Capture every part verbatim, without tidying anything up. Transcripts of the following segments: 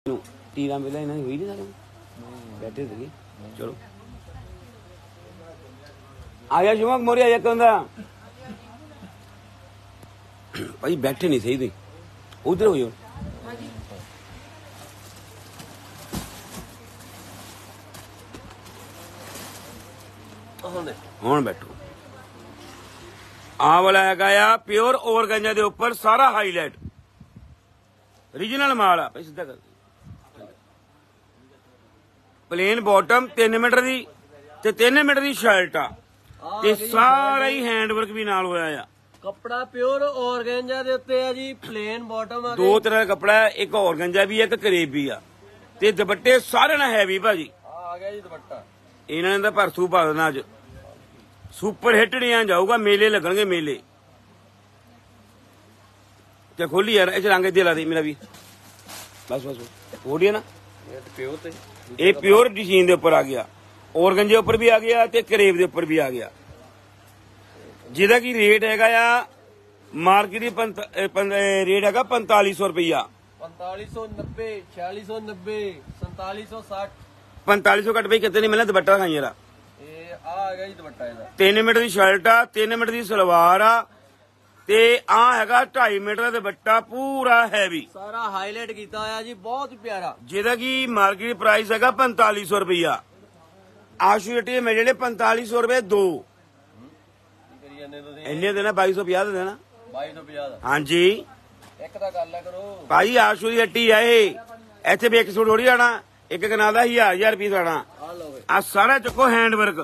टीरा मिला इन्हें हुई नहीं सारे बैठे थे चलो आया शुभम मोरी आया कहता भाई बैठे नहीं सही थी उधर हो जाओ हुण बैठो आ वाला है प्योर ओवरगंजा दे उपर सारा हाईलाइट ओरिजिनल माल आ भाई सीधा कर प्लेन बॉटम तीन मीटर दी ते तीन मीटर दी शर्ट आ ते सारा ही हैंडवर्क भी नाल होया आ कपड़ा प्योर ऑर्गेंजा दे उत्ते है जी प्लेन बॉटम आ दो तरह का कपड़ा है एक ऑर्गेंजा भी है एक करेब भी आ ते दुपट्टे सारे ना हैवी भाजी आ गया जी दुपट्टा इन्हां ने भरसू पा देना अज सुपर हिट डिजाइन जाऊगा मेले लगणगे मेले ते खोली यार इस रंग दे ला दे मेरा भी बस बस हो गया ना ये प्योर ते ये प्योर डिजाइन दे ऊपर आ गया ऑर्गेंजे ऊपर भी आ गया ते करेब दे ऊपर भी आ गया जिहदा की रेट हैगा आ मार्केट रेट हैगा पैंताली सौ रुपया पैंताली सौ नब्बे छियाली सौ नब्बे सैंताली सौ साठ पैंताली सौ घट भाई कितने नहीं मिलना दुपट्टा खाई जरा आ गया जी दुपट्टा ਇਹਦਾ तीन मीटर दी शर्ट आ तीन मीटर दी सलवार आ ते आ हैगा ढाई मीटर दा दुपट्टा पूरा हैवी सारा हाईलाइट कीता होया जी बहुत प्यारा जिहदा की मार्केट प्राइस हैगा पैंताली सौ रुपया आशू जट्टी मिल जाने पैंताली सौ रुपए दो इन्ने देना बाई सौ पचास देना बाई सौ पचास हाँ जी एक दा गल करो भाई आशू दी हट्टी आए इत्थे भी एक सूट थोड़ी आना एक कना दा हजार हजार रुपये आना आ सारा चुको हैंडवर्क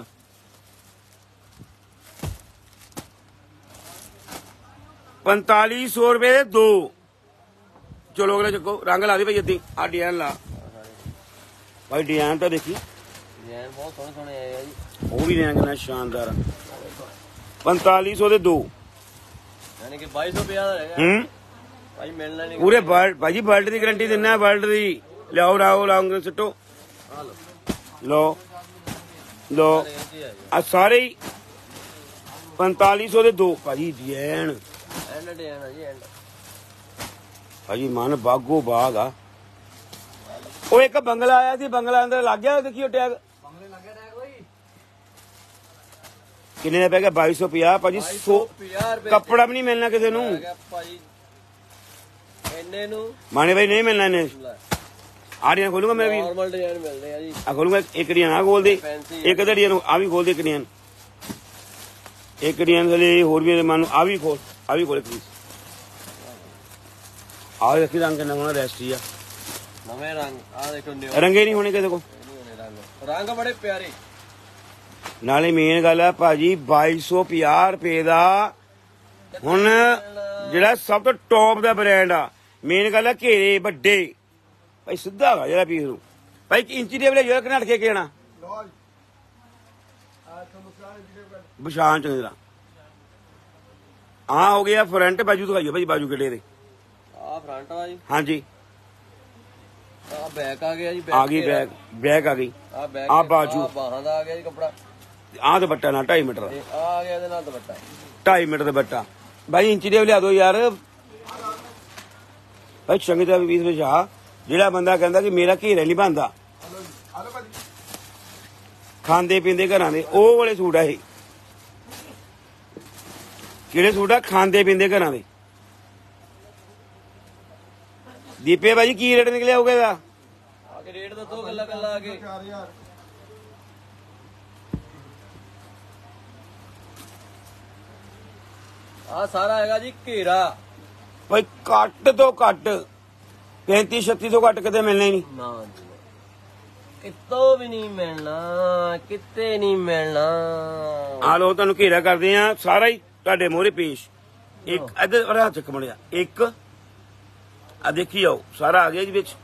पैंताली सौ रुपए दो चलो अगले चुको रंग ला दी भाई अद्धी आ डिजाइन ला भाई डिजाइन तो देखी डिजाइन बहुत सोहने सोहने आए जी वो भी डिजाइन कितना शानदार पैंताली सौ दे दो यानी कि बाई सौ पचास रहेगा हम्म भाई मिलना नहीं पूरे वर्ल्ड भाजी वर्ल्ड की गारंटी देना है वर्ल्ड की लियाओ लाओ लाओ सिटो लो लो आ सारे ही पैंताली सौ दे दो भाजी डिजाइन एंड डिजाइन है जी एंड भाजी मन बागो बाग आ ਉਹ ਇੱਕ ਬੰਗਲਾ ਆਇਆ ਸੀ ਬੰਗਲਾ ਅੰਦਰ ਲੱਗ ਗਿਆ ਦੇਖੀਓ ਟੈਗ ਬੰਗਲੇ ਲੱਗਿਆ ਟੈਗ ਬਈ ਕਿੰਨੇ ਦਾ ਪੈ ਗਿਆ ਬਾਈ ਸੌ ਪੰਜਾਹ ਭਾਜੀ ਸੌ ਕੱਪੜਾ ਵੀ ਨਹੀਂ ਮਿਲਣਾ ਕਿਸੇ ਨੂੰ ਭਾਜੀ ਇੰਨੇ ਨੂੰ ਮਾਣੇ ਭਾਈ ਨਹੀਂ ਮਿਲਣਾ ਇਹਨੇ ਆੜੀਆਂ ਖੋਲੂਗਾ ਮੈਂ ਵੀ ਨਾਰਮਲ ਡਿਜ਼ਾਈਨ ਮਿਲਦੇ ਆ ਜੀ ਆ ਖੋਲੂਗਾ ਇੱਕ ਡਿਜ਼ਾਈਨ ਆ ਖੋਲ ਦੇ ਇੱਕ ਤਾਂ ਡਿਜ਼ਾਈਨ ਆ ਵੀ ਖੋਲ ਦੇ ਇੱਕ ਡਿਜ਼ਾਈਨ ਇੱਕ ਡਿਜ਼ਾਈਨ ਥਲੇ ਹੋਰ ਵੀ ਮਨ ਆ ਵੀ ਖੋਲ ਆ ਵੀ ਖੋਲ ਪਲੀਜ਼ ਆ ਰੱਖੀ ਰੰਗ ਨਵਾਂ ਰੈਸਟੀ ਆ ਨਵੇਂ ਰੰਗ ਆ ਦੇਖੋ ਰੰਗੇ ਨਹੀਂ ਹੋਣੇ ਕਿਸੇ ਕੋ ਰੰਗ ਬੜੇ ਪਿਆਰੇ ਨਾਲੇ ਮੇਨ ਗੱਲ ਆ ਭਾਜੀ ਬਾਈ ਸੌ ਪੰਜਾਹ ਰੁਪਏ ਦਾ ਹੁਣ ਜਿਹੜਾ ਸਭ ਤੋਂ ਟੌਪ ਦਾ ਬ੍ਰਾਂਡ ਆ ਮੇਨ ਗੱਲ ਆ ਘੇਰੇ ਵੱਡੇ ਭਾਈ ਸਿੱਧਾ ਵਾ ਜਿਹੜਾ ਪੀਸ ਨੂੰ ਭਾਈ ਇੰਚੀ ਟੇਬਲ ਜਿਹੜਾ ਘਨਾਟ ਕੇ ਕਹਿਣਾ ਬਿਸ਼ਾਨ ਚੰਗੀ ਤਰ੍ਹਾਂ ਆ ਹੋ ਗਿਆ ਫਰੰਟ ਬਾਜੂ ਦਿਖਾਈਓ ਭਾਜੀ ਬਾਜੂ ਕਿਹੜੇ ਦੇ ਆ ਫਰੰਟ ਆ ਜੀ ਹਾਂਜੀ ਆ ਬੈਕ ਆ ਗਿਆ ਜੀ ਆ ਗਈ ਬੈਕ ਬੈਕ ਆ ਗਈ ਆ ਬੈਕ ਆ ਬਾਜੂ ਬਾਹਾਂ ਦਾ ਆ ਗਿਆ ਜੀ ਕੱਪੜਾ ਆ ਦੁਪੱਟਾ ਨਾਲ ਢਾਈ ਮੀਟਰ ਦਾ ਆ ਗਿਆ ਇਹਦੇ ਨਾਲ ਦੁਪੱਟਾ ਢਾਈ ਮੀਟਰ ਦਾ ਦੁਪੱਟਾ ਭਾਈ ਇੰਚੀ ਟੇਬਲ ਲਿਆ ਦੋ ਯਾਰ ਭਾਈ ਚੰਗੀ ਤਰ੍ਹਾਂ ਵੀਸ ਵਿਛਾ ਜਿਹੜਾ ਬੰਦਾ ਕਹਿੰਦਾ ਕਿ ਮੇਰਾ ਘੇਰਾ ਨਹੀਂ ਬਣਦਾ ਖਾਂਦੇ ਪੀਂਦੇ ਘਰਾਂ ਦੇ ਉਹ ਵਾਲੇ ਸੂਟ ਆ ਇਹ ਕਿਹੜੇ ਸੂਟ ਆ ਖਾਂਦੇ ਪੀਂਦੇ ਘਰਾਂ ਦੇ ਦੀਪੇ ਭਾਜੀ ਕੀ ਰੇਟ ਨਿਕਲਿਆ ਹੋਊਗਾ ਇਹਦਾ ਆ ਕੇ ਰੇਟ ਦੱਸੋ ਗੱਲਾਂ ਗੱਲਾਂ ਆ ਕੇ ਆ ਸਾਰਾ ਹੈਗਾ ਜੀ ਘੇਰਾ ਭਾਈ ਘੱਟ ਤੋਂ ਘੱਟ ਪੈਂਤੀ ਛੱਤੀ ਤੋਂ ਘੱਟ ਕਿਤੇ ਮਿਲਣਾ ਹੀ ਨਹੀਂ ਨਾ ਜੀ ਕਿਤੋਂ ਵੀ ਨਹੀਂ ਮਿਲਣਾ ਕਿਤੇ ਨਹੀਂ ਮਿਲਣਾ ਆ ਲੋ ਤੁਹਾਨੂੰ ਘੇਰਾ ਕਰਦੇ ਆ ਸਾਰਾ ਹੀ ਤੁਹਾਡੇ ਮੋਹਰੇ ਪੇਸ਼ ਇੱਕ ਇੱਧਰ ਹੱਥ ਚੱਕ ਮੜਿਆ ਇੱਕ ਆ ਦੇਖੀ ਆਓ ਸਾਰਾ ਆ ਗਿਆ ਜੀ ਵਿੱਚ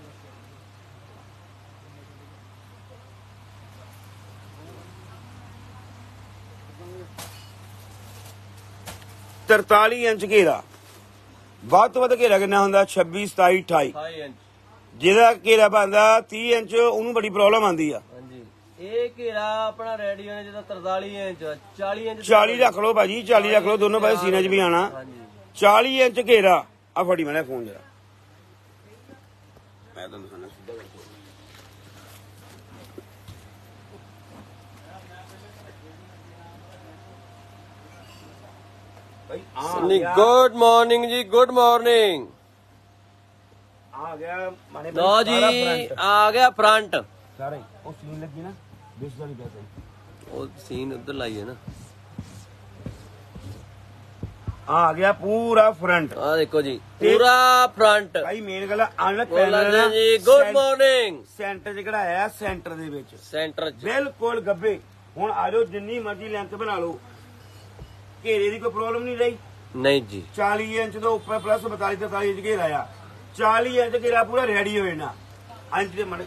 ਤਰਤਾਲੀ ਇੰਚ ਘੇਰਾ ਵੱਧ ਤੋਂ ਵੱਧ ਘੇਰਾ ਕਿੰਨਾ ਹੁੰਦਾ ਛੱਬੀ ਸਤਾਈ ਅਠਾਈ ਇੰਚ ਜਿਹਦਾ ਘੇਰਾ ਬਣਦਾ ਤੀਹ ਇੰਚ ਉਹਨੂੰ ਬੜੀ ਪ੍ਰੋਬਲਮ ਆਉਂਦੀ ਆ ਹਾਂਜੀ ਇਹ ਘੇਰਾ ਆਪਣਾ ਰੈਡੀ ਹੋਣੇ ਜਿਹਦਾ ਤਰਤਾਲੀ ਇੰਚ ਚਾਲੀ ਇੰਚ ਚਾਲੀ ਰੱਖ ਲਓ ਭਾਜੀ ਚਾਲੀ ਰੱਖ ਲਓ ਦੋਨੋਂ ਪਾਸੇ ਸੀਨੇ 'ਚ ਵੀ ਆਣਾ ਚਾਲੀ ਇੰਚ ਘੇਰਾ ਆ ਫੜੀ ਮੈਨੇ ਫੋਨ ਜਰਾ ਮੈਂ ਤੁਹਾਨੂੰ ਭਾਈ ਆ ਸਨੀ ਗੁੱਡ ਮਾਰਨਿੰਗ ਜੀ, ਗੁੱਡ ਮਾਰਨਿੰਗ। ਆ ਗਿਆ ਮਾਨੇ ਲੋ ਜੀ ਆ ਗਿਆ ਫਰੰਟ ਸਾਰੇ। ਉਹ ਸੀਨ ਲੱਗੀ ਨਾ ਬਿਸ ਦਾ ਨਹੀਂ ਪਤਾ, ਉਹ ਸੀਨ ਉਧਰ ਲਾਈਏ ਨਾ। ਆ ਗਿਆ ਪੂਰਾ ਫਰੰਟ। ਆ ਦੇਖੋ ਜੀ ਪੂਰਾ ਫਰੰਟ। ਭਾਈ ਮੇਨ ਗੱਲ ਆਣ ਬੋਲਾਂ ਜੀ ਗੁੱਡ ਮਾਰਨਿੰਗ। ਸੈਂਟਰ 'ਚ ਕਢਾਇਆ, ਸੈਂਟਰ ਦੇ ਵਿੱਚ ਸੈਂਟਰ 'ਚ ਬਿਲਕੁਲ ਗੱਬੇ। ਹੁਣ ਆ ਜਾਓ ਜਿੰਨੀ ਮਰਜ਼ੀ ਲੈਂਥ ਬਣਾ ਲਓ, ਘੇਰੇ ਦੀ ਕੋਈ ਪ੍ਰੋਬਲਮ ਨਹੀਂ ਰਹੀ। ਨਹੀਂ ਜੀ ਚਾਲੀ ਇੰਚ ਤੋਂ ਉੱਪਰ ਪਲੱਸ ਬਤਾਲੀ ਤਰਤਾਲੀ ਇੰਚ ਘੇਰਾ ਆ। ਚਾਲੀ ਇੰਚ ਘੇਰਾ ਪੂਰਾ ਰੈਡੀ ਹੋ ਜਾਣਾ। ਇੰਚ ਦੇ ਮਨ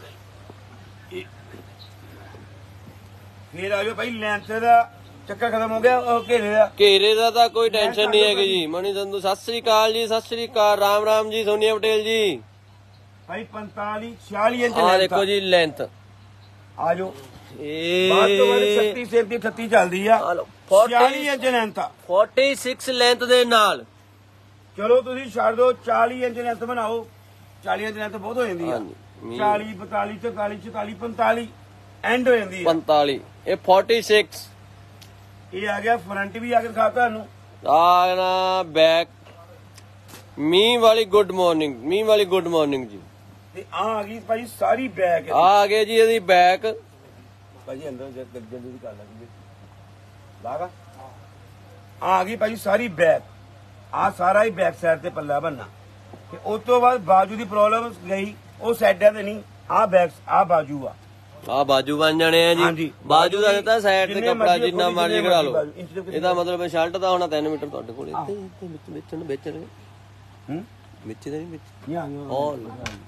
ਫੇਰ ਆ ਜਾਓ ਭਾਈ ਲੈਂਥ ਦਾ ਚੱਕਰ ਖਤਮ ਹੋ ਗਿਆ। ਉਹ ਘੇਰੇ ਦਾ ਘੇਰੇ ਦਾ ਤਾਂ ਕੋਈ ਟੈਨਸ਼ਨ ਨਹੀਂ ਹੈਗੀ ਜੀ। ਮਣੀ ਸੰਧੂ ਸਤਿ ਸ੍ਰੀ ਅਕਾਲ ਜੀ, ਸਤਿ ਸ੍ਰੀ ਅਕਾਲ, ਰਾਮ ਰਾਮ ਜੀ, ਸੋਨੀਆ ਪਟੇਲ ਜੀ। ਭਾਈ ਪੰਤਾਲੀ ਛਿਆਲੀ ਇੰਚ ਆ ਦੇਖੋ ਜੀ ਲੈਂਥ। ਆ ਜਾਓ ਇਹ ਬਾਅਦ ਤੋਂ ਬਾਅਦ ਛੱਤੀ ਸੈਂਤੀ ਅਠੱਤੀ ਚੱਲਦੀ ਆ। ਛਿਆਲੀ ਇੰਚ ਲੈਂਥ ਆ, छियालीस ਲੈਂਥ ਦੇ ਨਾਲ। ਚਲੋ ਤੁਸੀਂ ਛੱਡ ਦਿਓ, ਚਾਲੀ ਇੰਚ ਲੈਂਥ ਬਣਾਓ। ਚਾਲੀ ਇੰਚ ਲੈਂਥ ਬਹੁਤ ਹੋ ਜਾਂਦੀ ਆ। ਚਾਲੀ ਬਤਾਲੀ ਤਰਤਾਲੀ ਚੁਤਾਲੀ ਪੰਤਾਲੀ ਐਂਡ ਹੋ ਜਾਂਦੀ ਆ। ਪੰਤਾਲੀ ਇਹ छियालीस। ਇਹ ਆ ਗਿਆ ਫਰੰਟ ਵੀ ਆ ਕੇ ਦਿਖਾ ਤੁਹਾਨੂੰ। ਆ ਨਾ ਬੈਕ ਮੀਂਹ ਵਾਲੀ ਗੁੱਡ ਮਾਰਨਿੰਗ, ਮੀਂਹ ਵਾਲੀ ਗੁੱਡ ਮਾਰਨਿੰਗ ਜੀ। ਤੇ ਆ ਆ ਗਈ ਭਾਈ ਸਾਰੀ ਬੈਕ। ਆ ਆ ਗਏ ਜੀ ਇਹਦੀ ਬੈਕ। ਭਾਜੀ ਅੰਦਰ ਜਲਦੀ ਜਲਦੀ ਕਰ ਲਾਂਗੇ ਲਾਗਾ। ਆ ਗਈ ਭਾਜੀ ਸਾਰੀ ਬੈਕ। ਆ ਸਾਰਾ ਹੀ ਬੈਕ ਸਾਈਡ ਤੇ ਪੱਲਾ ਬੰਨਾ। ਤੇ ਉਸ ਤੋਂ ਬਾਅਦ ਬਾਜੂ ਦੀ ਪ੍ਰੋਬਲਮ ਗਈ, ਉਹ ਸਾਈਡਾਂ ਤੇ ਨਹੀਂ, ਆ ਬੈਕ ਆ ਬਾਜੂ ਆ। ਆ ਬਾਜੂ ਬਣ ਜਾਣੇ ਆ ਜੀ। ਬਾਜੂ ਦਾ ਦਿੱਤਾ ਸਾਈਡ ਤੇ ਕੱਪੜਾ ਜਿੰਨਾ ਮਰਜ਼ੀ ਕਰਾ ਲਓ। ਇਹਦਾ ਮਤਲਬ ਸ਼ਰਟ ਦਾ ਹੋਣਾ ਤਿੰਨ ਮੀਟਰ ਤੁਹਾਡੇ ਕੋਲ। ਇੱਥੇ ਵਿੱਚ ਵਿੱਚ ਨੂੰ ਵਿੱਚ ਹੂੰ ਵਿੱਚ ਦੇ ਨਹੀਂ ਵਿੱਚ ਨਹੀਂ ਆ ਆਲ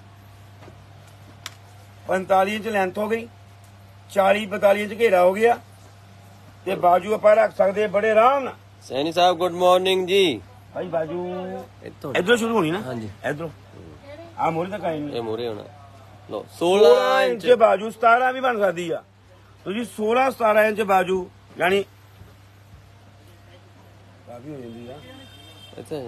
ਪੰਤਾਲੀ ਇੰਚ ਲੈਂਥ ਹੋ ਗਈ, ਚਾਲੀ ਬਤਾਲੀ ਇੰਚ ਘੇਰਾ ਹੋ ਗਿਆ। ਤੇ ਬਾਜੂ ਆਪਾਂ ਰੱਖ ਸਕਦੇ ਬੜੇ ਆਰਾਮ ਨਾਲ। ਸੈਣੀ ਸਾਹਿਬ ਗੁੱਡ ਮਾਰਨਿੰਗ ਜੀ। ਭਾਈ ਬਾਜੂ ਇੱਥੋਂ ਇਧਰੋਂ ਸ਼ੁਰੂ ਹੋਣੀ ਨਾ। ਹਾਂਜੀ ਇਧਰੋਂ ਆ ਮੋਰੀ ਤੱਕ ਆਈ ਨਹੀਂ। ਇਹ ਮੋਰੇ ਹੋਣਾ। ਲੋ सोलह सोलह इंच बाजू सतारह भी बन सकती है। तो जी सोलह सतारह इंच बाजू यानी काफी हो जाती है। ਇੱਥੇ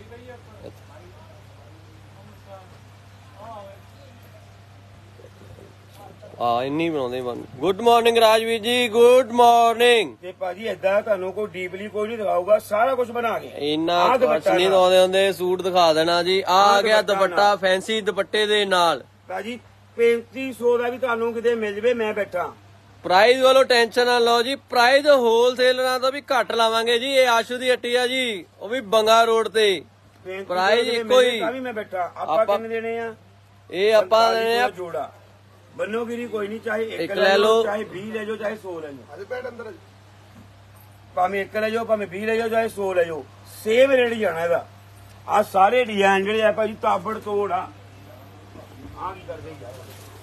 ਆ ਇੰਨੀ ਬਣਾਉਂਦੇ ਬਣ। ਗੁੱਡ ਮਾਰਨਿੰਗ ਰਾਜਵੀਰ ਜੀ, ਗੁੱਡ ਮਾਰਨਿੰਗ। ਤੇ ਭਾਜੀ ਏਦਾਂ ਤੁਹਾਨੂੰ ਕੋਈ ਡੀਪਲੀ ਕੋਈ ਨਹੀਂ ਦਿਖਾਊਗਾ, ਸਾਰਾ ਕੁਝ ਬਣਾ ਕੇ। ਇੰਨਾ ਕੁਛ ਨਹੀਂ ਦਿਖਾਉਂਦੇ ਹੁੰਦੇ, ਸੂਟ ਦਿਖਾ ਦੇਣਾ ਜੀ। ਆ ਗਿਆ ਦੁਪੱਟਾ, ਫੈਂਸੀ ਦੁਪੱਟੇ ਦੇ ਨਾਲ। ਭਾਜੀ ਪੈਂਤੀ ਸੌ ਦਾ ਵੀ ਤੁਹਾਨੂੰ ਕਿਤੇ ਮਿਲ ਜਵੇ, ਮੈਂ ਬੈਠਾ। ਪ੍ਰਾਈਸ ਵੱਲੋਂ ਟੈਨਸ਼ਨ ਨਾ ਲਓ ਜੀ। ਪ੍ਰਾਈਸ ਹੋਲਸੇਲਰਾਂ ਤੋਂ ਵੀ ਘੱਟ ਲਾਵਾਂਗੇ ਜੀ। ਇਹ ਆਸ਼ੂ ਦੀ ਹੱਟੀ ਆ ਜੀ, ਉਹ ਵੀ ਬੰਗਾ ਰੋਡ ਤੇ। ਪ੍ਰਾਈਸ ਇੱਕੋ ਹੀ। ਵੀ ਮੈਂ ਬੈਠਾ। ਆਪਾਂ ਕਿੰਨੇ ਦੇਣੇ ਆ? ਇਹ ਆਪਾਂ ਦੇਣੇ ਆ ਜੋੜਾ। ਬੰਨੋਗਿਰੀ ਕੋਈ ਨਹੀਂ, ਚਾਹੇ ਇੱਕ ਲੈ ਲਓ, ਚਾਹੇ ਵੀਹ ਲੈ ਜਾਓ, ਚਾਹੇ ਸੌ ਲੈ ਜਾਓ। ਅਜੇ ਬੈਠ ਅੰਦਰ ਭਾਵੇਂ ਇੱਕ ਲੈ ਜਾਓ, ਭਾਵੇਂ ਵੀਹ ਲੈ ਜਾਓ, ਚਾਹੇ ਸੌ ਲੈ ਜਾਓ, ਸੇਮ ਰੇਟ ਹੀ ਜਾਣਾ ਇਹਦਾ। ਆ ਸਾਰੇ ਡਿਜ਼ਾਈਨ ਜਿਹੜੇ ਆ ਭਾਜੀ ਤਾਬੜ ਤੋੜ ਆ। ਆ ਕੀ ਕਰਦੇ ਯਾਰ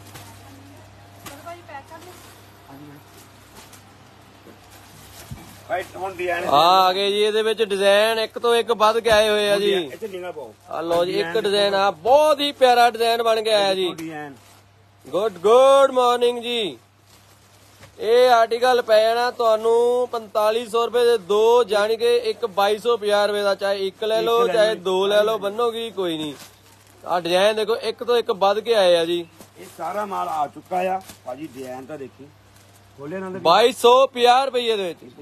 ਭਾਈ ਹੁਣ ਡਿਜ਼ਾਈਨ ਆ ਆ ਗਏ ਜੀ। ਇਹਦੇ ਵਿੱਚ ਡਿਜ਼ਾਈਨ ਇੱਕ ਤੋਂ ਇੱਕ ਵੱਧ ਕੇ ਆਏ ਹੋਏ ਆ ਜੀ। ਇੱਥੇ ਲਿੰਗਾ ਪਾਓ। ਆ ਲਓ ਜੀ, ਇੱਕ ਡਿਜ਼ਾਈਨ ਆ ਬਹੁਤ ਹੀ ਪਿਆਰਾ ਡਿਜ਼ਾਈਨ ਬਣ ਕੇ ਆਇਆ ਜੀ। ਡਿਜ਼ਾਈਨ ਗੁੱਡ ਗੁੱਡ ਮਾਰਨਿੰਗ ਜੀ। ਇਹ ਆਰਟੀਕਲ ਪੈ ਜਾਣਾ ਤੁਹਾਨੂੰ ਪੰਤਾਲੀ ਸੌ ਰੁਪਏ ਦੇ ਦੋ, ਜਾਣੀ ਕਿ ਇੱਕ ਬਾਈ ਸੌ ਪੰਜਾਹ ਰੁਪਏ ਦਾ। ਚਾਹੇ ਇੱਕ ਲੈ ਲਓ, ਚਾਹੇ ਦੋ ਲੈ ਲਓ, ਬੰਨੋਗੀ ਕੋਈ ਨਹੀਂ। ਆ ਡਿਜ਼ਾਈਨ ਦੇਖੋ ਇੱਕ ਤੋਂ ਇੱਕ ਵੱਧ ਕੇ ਆਏ ਆ ਜੀ। ਇਹ ਸਾਰਾ ਮਾਲ ਆ ਚੁੱਕਾ ਆ ਭਾਜੀ। ਡਿਜ਼ਾਈਨ ਤਾਂ ਦੇਖੀ ਖੋਲੇ ਨਾ ਬਾਈ ਸੌ ਪੰਜਾਹ ਰੁਪਏ ਦੇ ਵਿੱਚ।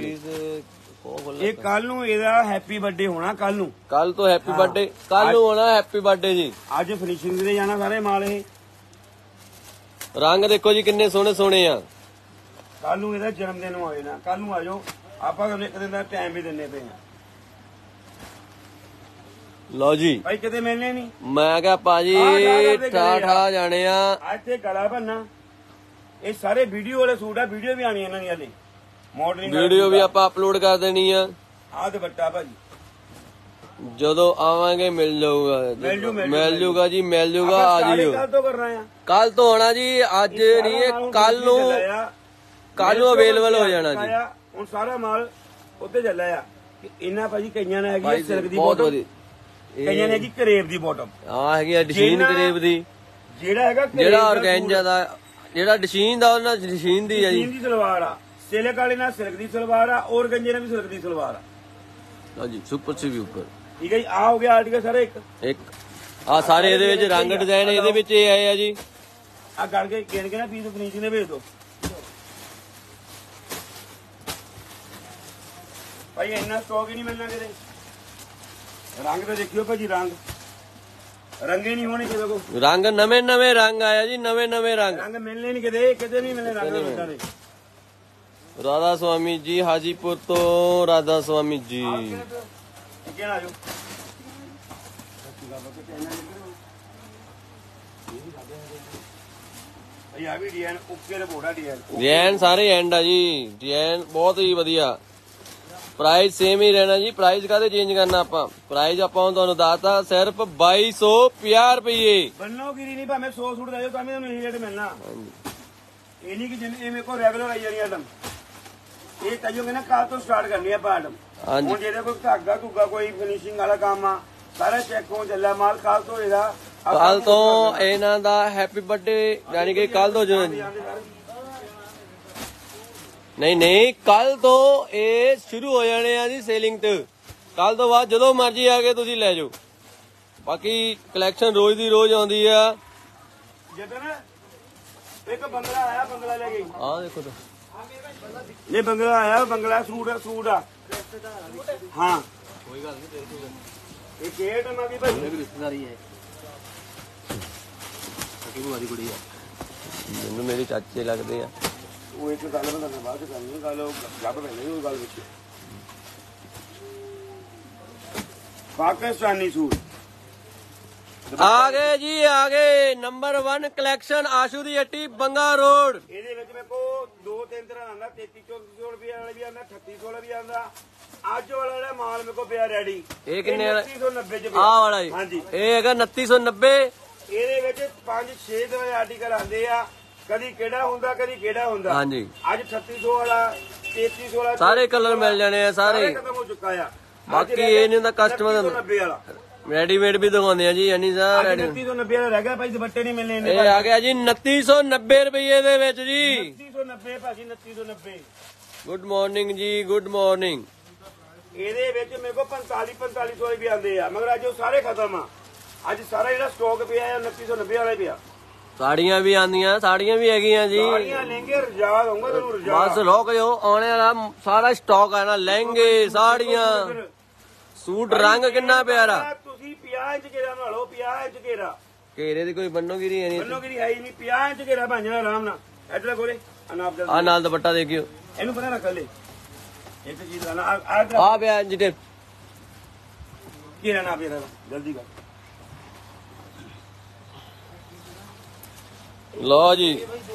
ਇਹ ਕੱਲ ਨੂੰ ਇਹਦਾ ਹੈਪੀ ਬਰਥਡੇ ਹੋਣਾ। ਕੱਲ ਨੂੰ ਕੱਲ ਤੋਂ ਹੈਪੀ ਬਰਥਡੇ, ਕੱਲ ਨੂੰ ਹੋਣਾ ਹੈਪੀ ਬਰਥਡੇ ਜੀ। ਅੱਜ ਫਿਨਿਸ਼ਿੰਗ ਦੇ ਜਾਣਾ ਸਾਰੇ ਮਾਲ। ਇਹ ਰੰਗ ਦੇਖੋ ਜੀ ਕਿੰਨੇ ਸੋਹਣੇ ਸੋਹਣੇ ਆ। ਕੱਲ ਨੂੰ ਇਹਦਾ ਜਨਮ ਦਿਨ ਹੋਏ ਨਾ। ਕੱਲ ਨੂੰ ਆ ਜਾਓ, ਆਪਾਂ ਤੁਹਾਨੂੰ ਇੱਕ ਦਿਨ ਦਾ ਟਾਈਮ ਵੀ ਦਿੰਨੇ ਪਏ ਆ। ਲਓ ਜੀ ਭਾਈ ਕਿਤੇ ਮਿਲਨੇ ਨਹੀਂ। ਮੈਂ ਕਿਹਾ ਭਾਜੀ ਠਾ ਠਾ ਜਾਣੇ ਆ। ਇੱਥੇ ਗਲਾ ਬੰਨਾ। ਇਹ ਸਾਰੇ ਵੀਡੀਓ ਵਾਲੇ ਸੂਟ ਆ। ਵੀਡੀਓ ਵੀ ਆਣੀ ਇਹਨਾਂ ਦੀ ਹਲੇ ਮਾਡਲਿੰਗ ਵੀਡੀਓ ਵੀ ਆਪਾਂ ਅਪਲੋਡ ਕਰ ਦੇਣੀ ਆ। ਆਹ ਦੁਪੱਟਾ ਭਾਜੀ ਜਦੋਂ ਆਵਾਂਗੇ ਮਿਲ ਜਾਊਗਾ। ਮਿਲ ਜੂਗਾ ਜੀ, ਮਿਲ ਜੂਗਾ। ਆ ਜਿਓ ਕੱਲ ਤੋਂ ਕਰਨਾ ਆ। ਕੱਲ ਤੋਂ ਹੋਣਾ ਜੀ, ਅੱਜ ਨਹੀਂ। ਇਹ ਕੱਲ ਨੂੰ ਕੱਲ ਨੂੰ ਅਵੇਲੇਬਲ ਹੋ ਜਾਣਾ ਜੀ। ਹੁਣ ਸਾਰਾ ਮਾਲ ਉੱਤੇ ਚੱਲਿਆ ਆ। ਇਹਨਾਂ ਭਾਜੀ ਕਈਆਂ ਨੇ ਹੈਗੀ ਸਿਲਕ ਦੀ ਬੋਟਮ, ਕਈਆਂ ਨੇ ਹੈਗੀ ਕਰੇਬ ਦੀ ਬੋਟਮ। ਆ ਹੈਗੀ ਆ ਡਿਜ਼ਾਈਨ ਕਰੇਬ ਦੀ। ਜਿਹੜਾ ਹੈਗਾ ਜਿਹੜਾ ਆਰਗੈਂਜਾ ਦਾ, ਜਿਹੜਾ ਡਿਜ਼ਾਈਨ ਦਾ ਉਹਨਾਂ ਡਿਜ਼ਾਈਨ ਦੀ ਆ ਜੀ। ਦੀ ਸਲਵਾਰ ਆ। ਸਿਲਕ ਵਾਲੇ ਨਾਲ ਸਿਲਕ ਦੀ ਸਲਵਾਰ ਆ, ਔਰ ਗੰਜੇ ਨਾਲ ਵੀ ਸਿਲਕ ਦੀ ਸਲਵਾਰ ਆ। ਹਾਂਜੀ ਸੁਪਰ ਸੀ ਵੀ ਉੱਪਰ। ਠੀਕ ਹੈ ਜੀ। ਆ ਹੋ ਗਿਆ ਆਰਟੀਕਲ ਸਾਰੇ। ਇੱਕ ਇੱਕ ਆ ਸਾਰੇ ਇਹਦੇ ਵਿੱਚ ਰੰਗ ਡਿਜ਼ਾਈਨ ਇਹਦੇ ਵਿੱਚ ਇਹ ਆਏ ਆ ਜੀ। ਆ ਗੜ ਕੇ ਗਿਣ ਕੇ ਨਾ ਪੀਸ ਫਿਨਿਸ਼ਿੰਗ ਦੇ ਭੇਜ ਦੋ ਭਾਈ। ਇੰਨਾ ਸਟਾਕ ਹੀ ਨਹੀਂ ਮਿਲਣਾ ਕਿਤੇ। ਰੰਗ ਤੇ ਦੇਖਿਓ ਭਾਜੀ, ਰੰਗ ਰੰਗੇ ਨਹੀਂ ਹੋਣੇ ਕਿਤੇ ਕੋ। ਰੰਗ ਨਵੇਂ ਨਵੇਂ ਰੰਗ ਆਇਆ ਜੀ, ਨਵੇਂ ਨਵੇਂ ਰੰਗ ਰੰਗ ਮਿਲਣੇ ਨਹੀਂ ਕਿਤੇ, ਕਿਤੇ ਨਹੀਂ ਮਿਲਣੇ ਰੰਗ ਲੋਕਾਂ ਦੇ। ਰਾਧਾ स्वामी जी हाजीपुर तो राधा स्वामी जी ਅੱਗੇ ਆ ਜਾਓ। ਭਾਈ ਆ ਵੀ ਡਿਜ਼ਾਈਨ ਓਕੇ ਰਿਪੋਰਟਾ ਡਿਜ਼ਾਈਨ ਡਿਜ਼ਾਈਨ ਸਾਰੇ ਐਂਡ ਆ ਜੀ। ਡਿਜ਼ਾਈਨ ਬਹੁਤ ਹੀ ਵਧੀਆ। ਪ੍ਰਾਈਸ ਸੇਮ ਹੀ ਰਹਿਣਾ ਜੀ। ਪ੍ਰਾਈਸ ਕਾਹਦੇ ਚੇਂਜ ਕਰਨਾ ਆਪਾਂ। ਪ੍ਰਾਈਸ ਆਪਾਂ ਤੁਹਾਨੂੰ ਦੱਸਤਾ ਸਿਰਫ ਬਾਈ ਸੌ ਪੰਜਾਹ ਰੁਪਏ। ਬੰਨੋ ਗਿਰੀ ਨਹੀਂ ਭਾਵੇਂ ਸੌ ਸੂਟ ਦੇ ਦਿਓ ਤਾਂ ਵੀ ਤੁਹਾਨੂੰ ਇਹ ਰੇਟ ਮਿਲਣਾ। ਇਹ ਨਹੀਂ ਕਿ ਜਿਵੇਂ ਇਹ ਮੇਰੇ ਕੋਲ ਰੈਗੂਲਰ ਆਈ ਜਾਣੀ ਆਟਮ। ਇਹ ਕਹੋਗੇ ਨਾ ਕੱਲ ਤੋਂ ਸਟਾਰਟ ਕਰਨੀ ਆ ਆਟਮ। ਹੁਣ ਜਿਹੜੇ ਕੋਈ ਧਾਗਾ ਧੁੱਗਾ ਕੋਈ ਫਿਨਿਸ਼ਿੰਗ ਵਾਲਾ ਕੰਮ ਆ ਸਾਰਾ ਚੈੱਕ ਹੋ ਚੱਲਿਆ ਮਾਲ। ਕੱਲ ਤੋਂ ਇਹਦਾ ਕੱਲ ਤੋਂ ਇਹਨਾਂ ਦਾ ਹੈਪੀ ਬਰਥਡੇ ਯਾਨੀ ਕਿ ਕੱਲ ਤੋਂ ਜੋ ਨਹੀਂ ਨਹੀਂ ਕੱਲ ਤੋਂ ਇਹ ਸ਼ੁਰੂ ਹੋ ਜਾਣੇ ਆ ਜੀ ਸੇਲਿੰਗ ਤੇ। ਕੱਲ ਤੋਂ ਬਾਅਦ ਜਦੋਂ ਮਰਜ਼ੀ ਆ ਕੇ ਤੁਸੀਂ ਲੈ ਜਾਓ। ਬਾਕੀ ਕਲੈਕਸ਼ਨ ਰੋਜ਼ ਦੀ ਰੋਜ਼ ਆਉਂਦੀ ਆ। ਜਦੋਂ ਨਾ ਇੱਕ ਬੰਗਲਾ ਆਇਆ ਬੰਗਲਾ ਲੈ ਕੇ ਆਹ ਦੇਖੋ ਤਾਂ ਇਹ ਬੰਗਲਾ ਆਇਆ ਬੰਗਲਾ ਸੂਟ ਸੂਟ ਆ। ਹਾਂ ਕੋਈ ਗੱਲ ਨਹੀਂ ਦੇਖੋ ਇਹ ਕੇਟ ਮਾਗੀ ਭਾਈ ਰਿਸ਼ਤੇਦਾਰੀ ਹੈ। ਛੋਟੀ ਭੂਆ ਦੀ ਕੁੜੀ ਆ। ਮੈਨੂੰ ਮੇਰੇ ਚਾਚੇ ਲੱਗਦੇ ਆ। ਉਹ ਇੱਕ ਗੱਲ ਮੈਂ ਤੁਹਾਨੂੰ ਬਾਅਦ ਚ ਕਰਨੀ ਗੱਲ ਉਹ ਜੱਬ ਪੈਂਦੀ ਉਹ ਗੱਲ ਵਿੱਚ। ਪਾਕਿਸਤਾਨੀ ਸੂਟ ਆ ਗਏ ਜੀ ਆ ਗਏ। ਨੰਬਰ ਇੱਕ ਕਲੈਕਸ਼ਨ ਆਸ਼ੂ ਦੀ ਹੱਟੀ ਬੰਗਾ ਰੋਡ। ਇਹਦੇ ਵਿੱਚ ਮੇਰੇ ਕੋ ਦੋ ਤਿੰਨ ਤਰ੍ਹਾਂ ਆਉਂਦਾ। ਤੇਤੀ ਚੌਂਤੀ ਸੌ ਰੁਪਏ ਵਾਲਾ ਵੀ ਆਉਂਦਾ, ਅਠੱਤੀ ਸੌ ਵਾਲਾ ਵੀ ਆਉਂਦਾ। ਅੱਜ ਵਾਲਾ ਜਿਹੜਾ ਮਾਲ ਮੇਰੇ ਕੋ ਪਿਆ ਰੈਡੀ ਇਹ ਕਿੰਨੇ ਵਾਲਾ? ਉਨੱਤੀ ਸੌ ਨੱਬੇ ਚ ਆਹ ਵਾਲਾ ਜੀ। ਹਾਂਜੀ ਇਹ ਹੈਗਾ ਉਨੱਤੀ ਸੌ ਨੱਬੇ। ਇਹਦੇ ਵਿੱਚ ਪੰਜ ਛੇ ਦੇ ਆਰਟੀਕਲ ਆਉਂਦੇ ਆ। ਕਦੀ ਕਿਹੜਾ ਹੁੰਦਾ ਕਦੀ ਕਿਹੜਾ ਹੁੰਦਾ। ਹਾਂਜੀ ਅੱਜ ਅਠੱਤੀ ਸੌ ਵਾਲਾ ਤੇਤੀ ਸੌ ਵਾਲਾ ਸਾਰੇ ਕਲਰ ਮਿਲ ਜਾਣੇ ਆ ਸਾਰੇ। ਖਤਮ ਹੋ ਚੁੱਕਾ ਆ। ਬਾਕੀ ਇਹ ਨਹੀਂ ਹੁੰਦਾ ਕਸਟਮਰ ਨੱਬੇ ਵਾਲਾ ਰੈਡੀਮੇਡ ਵੀ ਦਿਖਾਉਂਦੇ ਆ ਜੀ। ਯਾਨੀ ਸਾ ਰੈਡੀ ਉਨੱਤੀ ਸੌ ਨੱਬੇ ਵਾਲਾ ਰਹਿ ਗਿਆ ਭਾਈ। ਦੁਪੱਟੇ ਨਹੀਂ ਮਿਲਣੇ ਇਹਨੇ। ਇਹ ਆ ਗਿਆ ਜੀ ਉਨੱਤੀ ਸੌ ਨੱਬੇ ਰੁਪਏ ਦੇ ਵਿੱਚ ਜੀ। ਉਨੱਤੀ ਸੌ ਨੱਬੇ ਭਾਜੀ ਉਨੱਤੀ ਸੌ ਨੱਬੇ। ਗੁੱਡ ਮਾਰਨਿੰਗ ਜੀ ਗੁੱਡ ਮਾਰਨਿੰਗ। ਇਹਦੇ ਵਿੱਚ ਮੇਰੇ ਕੋਲ ਪੰਤਾਲੀ ਪੰਤਾਲੀ ਸੌ ਵੀ ਆਉਂਦੇ ਆ ਮਗਰ ਅੱਜ ਉਹ ਸਾਰੇ ਖਤਮ ਆ। ਅੱਜ ਸਾਰਾ ਜਿਹੜਾ ਸਟਾਕ ਪਿਆ ਹੈ ਉਨੱਤੀ ਸੌ ਨੱਬੇ ਵਾਲਾ ਪਿਆ। ਸਾੜੀਆਂ ਵੀ ਆਂਦੀਆਂ ਸਾੜੀਆਂ ਵੀ ਹੈਗੀਆਂ ਜੀ। ਸਾੜੀਆਂ ਲਹਿੰਗੇ ਰਜਾ ਦਊਂਗਾ ਤੁਹਾਨੂੰ ਰਜਾ। ਬਸ ਲੋਕ ਜੋ ਆਉਣੇ ਵਾਲਾ ਸਾਰਾ ਸਟਾਕ ਆ ਨਾ। ਲਹਿੰਗੇ ਸਾੜੀਆਂ ਸੂਟ ਰੰਗ ਕਿੰਨਾ ਪਿਆਰਾ। ਤੁਸੀਂ ਪੰਜਾਹ ਇੰਚ ਘੇਰਾ ਬਣਾ ਲਓ। ਪੰਜਾਹ ਇੰਚ ਘੇਰਾ ਘੇਰੇ ਦੀ ਕੋਈ ਬੰਨੋਗਿਰੀ ਹੈ ਨਹੀਂ। ਬੰਨੋਗਿਰੀ ਹੈ ਹੀ ਨਹੀਂ। ਪੰਜਾਹ ਇੰਚ ਘੇਰਾ ਬਣ ਜਾਣਾ ਆਰਾਮ ਨਾਲ। ਇੱਧਰ ਗੋਰੇ ਅਨਾਪ ਦਾ ਆ ਨਾਲ ਦੁਪੱਟਾ ਦੇਖਿਓ। ਇਹਨੂੰ ਪਤਾ ਰੱਖ ਲੈ ਇੱਕ ਚੀਜ਼ ਦਾ ਨਾ ਆ ਆ ਪਿਆ ਜਿੱਤੇ ਘੇਰਾ ਨਾ ਪਿਆ ਜਲਦੀ ਕਰ। ਲਓ ਜੀ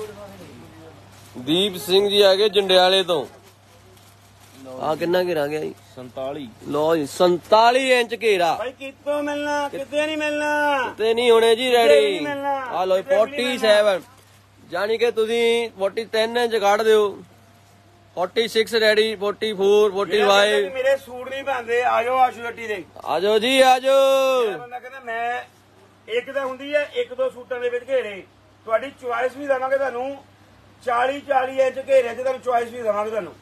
ਦੀਪ ਸਿੰਘ ਜੀ ਆ ਗਏ ਜੰਡਿਆਲੇ ਤੋਂ। ਆ ਕਿੰਨਾ ਘੇਰਾ ਗਿਆ ਜੀ? ਸੰਤਾਲੀ। ਲਓ ਜੀ ਸੰਤਾਲੀ ਇੰਚ ਘੇਰਾ। ਭਾਈ ਕਿੱਥੋਂ ਮਿਲਣਾ ਕਿਤੇ ਨਹੀਂ ਮਿਲਣਾ। ਤੇ ਨਹੀਂ ਹੋਣੇ ਜੀ ਰੈਡੀ। ਆ ਲਓ ਸੈਂਤਾਲੀ ਜਾਨੀ ਕਿ ਤੁਸੀਂ ਤਿੰਨ ਇੰਚ ਕੱਢ ਦਿਓ। छियालीस ਰੈਡੀ ਚੌਂਤਾਲੀ ਪੈਂਤਾਲੀ। ਮੇਰੇ ਸੂਟ ਨਹੀਂ ਬੰਦੇ। ਆਜੋ ਆਸ਼ੂ ਹੱਟੀ ਦੇ ਆਜੋ ਜੀ ਆਜੋ। ਬੰਦਾ ਕਹਿੰਦਾ ਮੈਂ ਇੱਕ ਤਾਂ ਹੁੰਦੀ ਹੈ ਇੱਕ ਦੋ ਸੂਟਾਂ ਦੇ ਵਿੱਚ ਘੇਰੇ। ਤੁਹਾਡੀ ਚੁਆਇਸ ਵੀ ਦੇਵਾਂਗੇ ਤੁਹਾਨੂੰ। ਚਾਲੀ ਚਾਲੀ ਇੰਚ ਘੇਰੇ ਚ ਤੁਹਾਨੂੰ ਚੁਆਇਸ ਵੀ ਦੇਵਾਂਗੇ ਤੁਹਾਨੂੰ।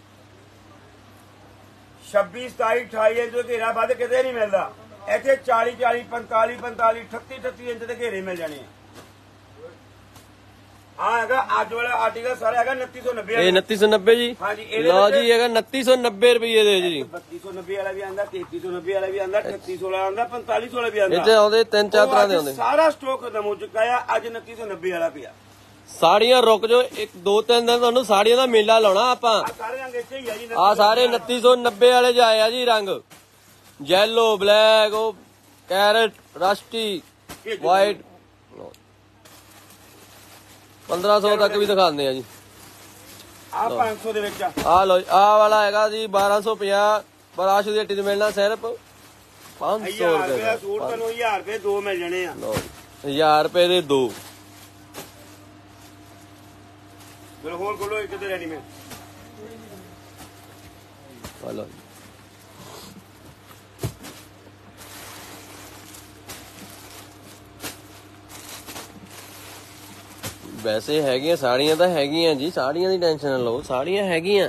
ਛੱਬੀ ਸਤਾਈ ਅਠਾਈ ਇੰਚ ਦਾ ਘੇਰਾ ਵੱਧ ਕਿਤੇ ਨਹੀਂ ਮਿਲਦਾ। ਇੱਥੇ ਚਾਲੀ ਚਾਲੀ ਪੰਤਾਲੀ ਪੰਤਾਲੀ ਅਠੱਤੀ ਅਠੱਤੀ ਇੰਚ ਦੇ ਘੇਰੇ ਮਿਲ ਜਾਣੇ ਆ। ਆ ਹੈਗਾ ਅੱਜ ਵਾਲਾ ਆਰਟੀਕਲ ਸਾਰਾ ਹੈਗਾ ਉਨੱਤੀ ਸੌ ਨੱਬੇ। ਇਹ ਉਨੱਤੀ ਸੌ ਨੱਬੇ ਜੀ। ਹਾਂਜੀ ਲਓ ਜੀ ਹੈਗਾ ਉਨੱਤੀ ਸੌ ਨੱਬੇ ਰੁਪਏ ਦੇ ਜੀ। ਬੱਤੀ ਸੌ ਨੱਬੇ ਵਾਲਾ ਵੀ ਆਂਦਾ, ਤੇਤੀ ਸੌ ਨੱਬੇ ਵਾਲਾ ਵੀ ਆਂਦਾ, ਅਠੱਤੀ ਸੌ ਵਾਲਾ ਆਂਦਾ, ਪੰਤਾਲੀ ਸੌ ਵਾਲਾ ਵੀ ਆਂਦਾ। ਇੱਥੇ ਆਉਂਦੇ ਤਿੰਨ ਚਾਰ ਤਰ੍ਹਾਂ ਦੇ ਆਉਂਦੇ। ਸਾਰਾ ਸਟਾਕ ਖਤਮ ਹੋ ਚੁੱਕਾ ਆ। ਅੱਜ ਉਨੱਤੀ ਸੌ ਨੱਬੇ ਵਾਲਾ ਪਿਆ। ਸਾੜੀਆਂ ਰੁਕ ਜਾਓ ਇੱਕ ਦੋ ਤਿੰਨ ਦਿਨ ਤੁਹਾਨੂੰ ਸਾੜੀਆਂ ਦਾ ਮੇਲਾ ਲਾਉਣਾ ਆਪਾਂ। ਸਾਰੇ ਰੰਗ ਇੱਥੇ ਹੀ ਆ ਜੀ। ਆ ਸਾਰੇ ਉਨੱਤੀ ਸੌ ਨੱਬੇ ਵਾਲੇ ਜਾਏ ਆ ਜੀ ਰੰਗ। ਯੈਲੋ ਬਲੈਕ ਉਹ ਕੈਰਟ ਰਸਟੀ ਵਾਈਟ ਪੰਦਰਾਂ ਸੌ ਤੱਕ ਵੀ ਦਿਖਾਉਂਦੇ ਆ ਜੀ। ਆ ਪੰਜ ਸੌ ਦੇ ਵਿੱਚ ਆ। ਆ ਲੋ ਆ ਵਾਲਾ ਹੈਗਾ ਜੀ ਬਾਰਾਂ ਸੌ ਪੰਜਾਹ। ਪਰ ਆਸ਼ੂ ਦੀ ਹੱਟੀ ਤੇ ਮਿਲਣਾ ਸਿਰਫ ਪੰਜ ਸੌ ਰੁਪਏ ਦਾ ਸੂਟ। ਤੁਹਾਨੂੰ ਹਜ਼ਾਰ ਰੁਪਏ ਦੋ ਮਿਲ ਜਾਣੇ ਆ। ਲੋ ਹਜ਼ਾਰ ਰੁਪਏ ਦੇ ਦੋ। ਫਿਰ ਹੋਰ ਕੋਲੋਂ ਇੱਕ ਤੇ ਰੈਡੀਮੇਡ। ਹਲੋ ਵੈਸੇ ਹੈਗੀਆਂ ਸਾੜੀਆਂ ਤਾਂ ਹੈਗੀਆਂ ਜੀ। ਸਾੜੀਆਂ ਦੀ ਟੈਨਸ਼ਨ ਨਾ ਲਓ। ਸਾੜੀਆਂ ਹੈਗੀਆਂ।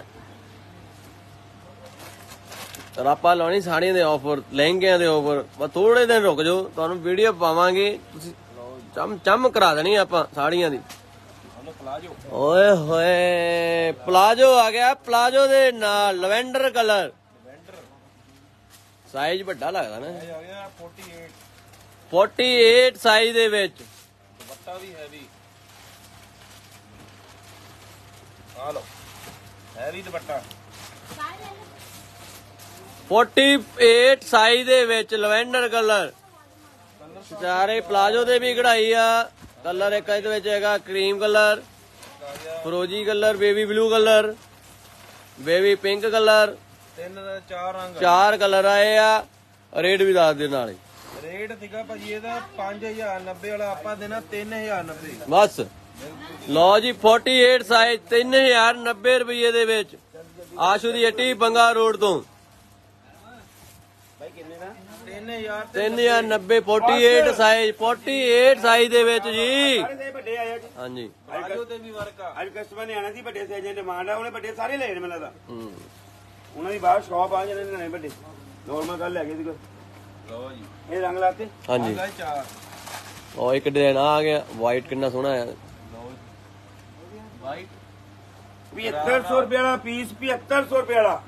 ਰਾਪਾ ਲਾਉਣੀ ਸਾੜੀਆਂ ਦੇ ਆਫਰ ਲਹਿੰਗਿਆਂ ਦੇ ਆਫਰ। ਬਸ ਥੋੜੇ ਦਿਨ ਰੁਕ ਜਾਓ ਤੁਹਾਨੂੰ ਵੀਡੀਓ ਪਾਵਾਂਗੇ। ਤੁਸੀਂ ਚਮ ਚਮ ਕਰਾ ਦੇਣੀ ਆਪਾਂ ਸਾੜੀਆਂ ਦੀ। ਓਏ ਹੋਏ ਪਲਾਜੋ ਆ ਗਿਆ, ਪਲਾਜੋ ਦੇ ਨਾਲ ਲਵੈਂਡਰ ਕਲਰ, ਸਾਈਜ਼ ਵੱਡਾ ਲੱਗਦਾ ਨਾ, ਅੜਤਾਲੀ ਸਾਈਜ਼ ਦੇ ਵਿੱਚ, ਦੁਪੱਟਾ ਵੀ ਹੈਵੀ, ਆ ਲੋ ਹੈਵੀ ਦੁਪੱਟਾ, ਅੜਤਾਲੀ ਸਾਈਜ਼ ਦੇ ਵਿੱਚ ਲਵੈਂਡਰ ਕਲਰ, ਸਾਰੇ ਪਲਾਜੋ ਦੇ ਵੀ ਕਢਾਈ ਆ। ਕਲਰ ਇੱਕ ਇਹਦੇ ਵਿੱਚ ਹੈਗਾ ਕਰੀਮ ਕਲਰ, ਫਰੋਜੀ colour, baby blue colour, baby pink colour, ਤਿੰਨ ਚਾਰ ਰੰਗ, ਚਾਰ ਕਲਰ ਆਏ ਆ। ਰੇਟ ਵੀ ਦੱਸ ਦੇ ਨਾਲੇ। ਰੇਟ ਸੀਗਾ ਭਾਜੀ ਇਹਦਾ ਪੰਜ ਹਜ਼ਾਰ ਨੱਬੇ ਵਾਲਾ, ਆਪਾਂ ਦੇਣਾ ਤਿੰਨ ਹਜ਼ਾਰ ਨੱਬੇ। ਬਸ ਲਓ ਜੀ ਅੜਤਾਲੀ ਸਾਈਜ਼ ਤਿੰਨ ਹਜ਼ਾਰ ਨੱਬੇ ਰੁਪਏ ਦੇ ਵਿੱਚ, ਆਸ਼ੂ ਦੀ ਹੱਟੀ ਬੰਗਾ ਰੋਡ ਤੋਂ। ਤਿੰਨ ਹਜ਼ਾਰ ਤਿੰਨ ਹਜ਼ਾਰ ਨੱਬੇ ਅੜਤਾਲੀ ਸਾਈਜ਼, ਅੜਤਾਲੀ ਸਾਈਜ਼ ਦੇ ਵਿੱਚ ਜੀ। ਸਾਰੇ ਵੱਡੇ ਆਏ ਆ ਜੀ। ਹਾਂਜੀ ਬਾਜੂ ਤੇ ਵੀ ਵਰਕ ਆ। ਅੱਜ ਕਸਟਮਰ ਨੇ ਆਣਾ ਸੀ, ਵੱਡੇ ਸਾਈਜ਼ ਦੀ ਡਿਮਾਂਡ ਆ, ਉਹਨੇ ਵੱਡੇ ਸਾਰੇ ਲੈਣ ਮੈਨੂੰ ਲੱਗਦਾ। ਹੂੰ ਉਹਨਾਂ ਦੀ ਬਾਹਰ ਸ਼ਾਪ ਆ, ਜਿਹਨੇ ਲੈਣੇ ਵੱਡੇ ਨੋਰਮਲ ਗੱਲ ਲੈ ਗਏ ਸੀ। ਲਓ ਜੀ ਇਹ ਰੰਗ ਲਾਤੇ ਹਾਂਜੀ। ਆਹ ਚਾਰ, ਉਹ ਇੱਕ ਡਿਜ਼ਾਈਨ ਆ ਗਿਆ ਵਾਈਟ, ਕਿੰਨਾ ਸੋਹਣਾ ਆ। ਲਓ ਵਾਈਟ ਪਝੱਤਰ ਸੌ ਰੁਪਏ ਵਾਲਾ ਪੀਸ, ਪਝੱਤਰ ਸੌ ਰੁਪਏ ਵਾਲਾ।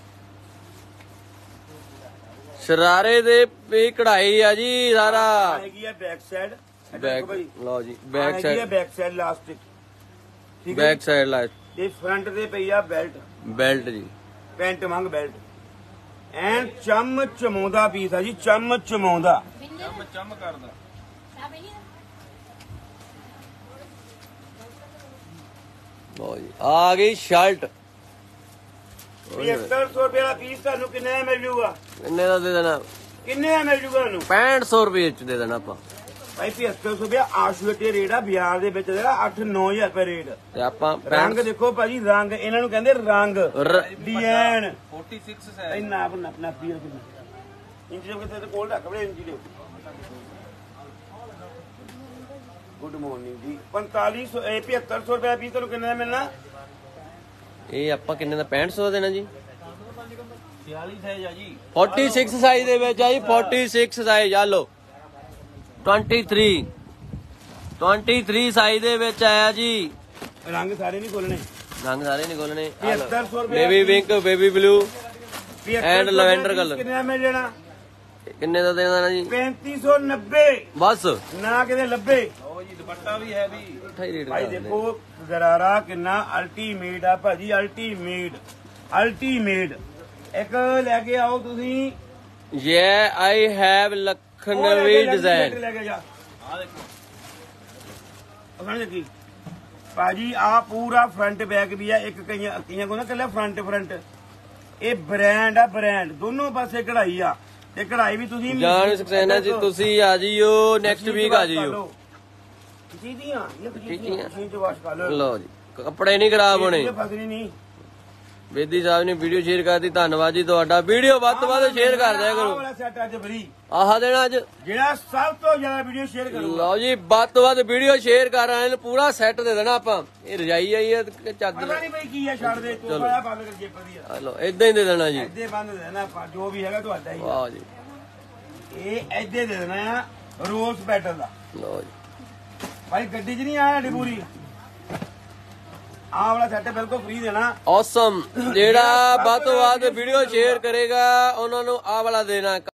ਸ਼ਰਾਰੇ ਦੇ ਵੀ ਕਢਾਈ ਆ ਜੀ ਸਾਰਾ। ਹੈਗੀ ਆ ਬੈਕ ਸਾਈਡ, ਬੈਕ ਲਓ ਜੀ, back side side, back side elastic, ਠੀਕ ਹੈ। ਬੈਕ ਸਾਈਡ ਲਾ ਤੇ ਫਰੰਟ ਤੇ ਪਈ ਆ ਬੈਲਟ, ਬੈਲਟ ਜੀ, ਪੈਂਟ ਮੰਗ ਬੈਲਟ, ਐਨ ਚਮ ਚਮਾਉਂਦਾ ਪੀਸ ਆ ਜੀ, ਚਮ ਚਮਾਉਂਦਾ। ਚਮ ਚਮ ਕਰਦਾ। ਲਓ ਜੀ ਆ ਗਈ ਸ਼ਰਟ, ਪਝੱਤਰ ਸੌ ਰੁਪਏ ਵਾਲਾ ਪੀਸ ਤੁਹਾਨੂੰ ਕਿੰਨੇ ਦਾ ਮਿਲ ਜੂਗਾ? ਕਿੰਨੇ ਦਾ ਦੇ ਦੇਣਾ? ਕਿੰਨੇ ਦਾ ਮਿਲ ਜੂਗਾ ਤੁਹਾਨੂੰ? ਪੈਂਹਠ ਸੌ ਰੁਪਏ ਚ ਦੇ ਦੇਣਾ ਆਪਾਂ। ਭਾਈ ਪਝੱਤਰ ਸੌ ਰੁਪਏ ਆਸ਼ੂਟੇ ਰੇਟ ਆ, ਬਾਜ਼ਾਰ ਦੇ ਵਿੱਚ ਜਿਹੜਾ ਅੱਠ ਨੌ ਹਜ਼ਾਰ ਰੁਪਏ ਰੇਟ। ਤੇ ਆਪਾਂ ਰੰਗ ਦੇਖੋ ਭਾਜੀ, ਰੰਗ ਇਹਨਾਂ ਨੂੰ ਕਹਿੰਦੇ ਰੰਗ, ਡਿਜ਼ਾਈਨ। ਛੱਤੀ ਸਾਈਜ਼, ਇੰਨਾ ਆਪਣਾ ਆਪਣਾ ਪੀਰ ਕਿੰਨਾ ਇੰਚ ਦੇ ਕਿਤੇ ਤੇ ਕੋਲ ਰੱਖ ਬੜੇ ਇੰਚ ਦੇ। ਗੁੱਡ ਮਾਰਨਿੰਗ ਜੀ। ਪੰਤਾਲੀ ਸੌ ਇਹ ਪਝੱਤਰ ਸੌ ਰੁਪਏ ਪੀਸ ਤੁਹਾਨੂੰ ਕਿੰਨੇ ਦਾ ਮਿਲਣਾ? ਇਹ ਆਪਾਂ ਕਿੰਨੇ ਦਾ? ਪੈਂਹਠ ਸੌ ਦਾ ਦੇਣਾ ਜੀ। ਛਿਆਲੀ ਸਾਈਜ਼ ਆ ਜੀ। छियालीस ਸਾਈਜ਼ ਦੇ ਵਿੱਚ ਆ ਜੀ, छियालीस ਸਾਈਜ਼ ਆ ਲੋ। तेईस तेईस ਸਾਈਜ਼ ਦੇ ਵਿੱਚ ਆਇਆ ਜੀ। ਰੰਗ ਸਾਰੇ ਨਹੀਂ ਖੋਲਣੇ, ਰੰਗ ਸਾਰੇ ਨਹੀਂ ਖੋਲਣੇ। ਪਝੱਤਰ ਸੌ ਰੁਪਏ baby pink, baby blue and lavender colour. ਕਿੰਨੇ ਦਾ ਮਿਲ ਜਾਣਾ? ਕਿੰਨੇ ਦਾ ਦੇਣਾ ਨਾ ਜੀ? ਪੈਂਤੀ ਸੌ ਨੱਬੇ, ਬਸ ਨਾ ਕਿਤੇ ਲੱਭੇ। ਲਓ ਜੀ ਦੁਪੱਟਾ ਵੀ ਹੈਵੀ। ਇਕੱਠਾ ਹੀ ਰੇਟ ਭਾਈ ਦੇਖੋ ਗਰਾਰਾ ਕਿੰਨਾ ਅਲਟੀਮੇਟ ਆ ਭਾਜੀ, ਅਲਟੀਮੇਟ ਅਲਟੀਮੇਟ। ਇੱਕ ਲੈ ਕੇ ਆਓ ਤੁਸੀਂ, ये आई हैव ਉਹ ਲੈ लखनवी ਕੇ ਜਾ, डिजाइन। ਲੈ ਕੇ ਜਾ। ਆ ਦੇਖੋ ਸਮਝ ਲੱਗੀ ਭਾਜੀ, ਆ ਪੂਰਾ ਫਰੰਟ ਬੈਕ ਵੀ ਆ। ਇੱਕ ਕਈਆਂ ਕਈਆਂ ਕੋਲ ਨਾ ਕੱਲਾ ਫਰੰਟ ਫਰੰਟ, ਇਹ ਬ੍ਰਾਂਡ ਆ, ਬ੍ਰਾਂਡ ਦੋਨੋਂ ਪਾਸੇ ਕਢਾਈ ਆ। ਤੇ ਕਢਾਈ ਵੀ ਤੁਸੀਂ ਜਾਨ ਸਕਸੈਨਾ ਜੀ, ਤੁਸੀਂ ਆ ਜਿਓ ਨੈਕਸਟ ਵੀਕ ਆ ਜਿਓ। ਚੀਜ਼ੀਆਂ ਇਹ ਚੀਜ਼ੀਆਂ। ਚੀਜ਼ੀਆਂ ਚੀਜ਼ ਵਾਸ਼ ਕਰ ਲਓ, ਲਓ ਜੀ ਕੱਪੜੇ ਨਹੀਂ ਖਰਾਬ ਹੋਣੇ। ਇਹ ਫਸਣੀ ਨਹੀਂ। ਬੇਦੀ ਸਾਹਿਬ ਨੇ ਵੀਡੀਓ ਸ਼ੇਅਰ ਕਰਤੀ, ਧੰਨਵਾਦ ਜੀ ਤੁਹਾਡਾ। ਵੀਡੀਓ ਵੱਧ ਤੋਂ ਵੱਧ ਸ਼ੇਅਰ ਕਰ ਦਿਆ ਆਹ ਕਰੋ। ਵਾਲਾ ਸੈੱਟ ਅੱਜ ਫਰੀ, ਆਹ ਦੇਣਾ ਅੱਜ। ਜਿਹੜਾ ਸਭ ਤੋਂ ਜ਼ਿਆਦਾ ਵੀਡੀਓ ਸ਼ੇਅਰ ਕਰੂਗਾ। ਲਓ ਜੀ ਵੱਧ ਤੋਂ ਵੱਧ ਵੀਡੀਓ ਸ਼ੇਅਰ ਕਰ ਰਹੇ ਨੇ, ਪੂਰਾ ਸੈੱਟ ਦੇ ਦੇਣਾ ਆਪਾਂ। ਇਹ ਰਜਾਈ ਆਈ ਹੈ ਤੇ ਚਾਦਰ। ਪਤਾ ਨਹੀਂ ਬਈ ਕੀ ਆ, ਛੱਡ ਦੇ ਤੂੰ ਪਾਇਆ ਬੰਦ ਕਰ ਜੇ ਵਧੀਆ। ਲਓ ਇਦਾਂ ਹੀ ਦੇ ਦੇਣਾ ਜੀ। ਐਦੇ ਬੰਦ ਦੇ ਦੇਣਾ ਆਪਾਂ, ਜੋ ਵੀ ਹੈਗਾ ਤੁਹਾਡਾ ਹੀ। ਵਾਹ ਜੀ, ਇਹ ਐਦੇ ਦੇ ਦੇਣਾ ਆ ਰੋਜ਼ ਪੈਟਲ ਦਾ। ਲਓ ਜੀ ਭਾਈ ਗੱਡੀ 'ਚ ਨਹੀਂ ਆਇਆ ਸਾਡੀ ਪੂਰੀ। ਆਹ ਵਾਲਾ ਸੈੱਟ ਬਿਲਕੁਲ ਫ੍ਰੀ ਦੇਣਾ। ਔਸਮ। ਜਿਹੜਾ ਵੱਧ ਤੋਂ ਵੱਧ ਵੀਡੀਓ ਸ਼ੇਅਰ ਕਰੇਗਾ ਉਹਨਾਂ ਨੂੰ ਆਹ ਵਾਲਾ ਦੇਣਾ।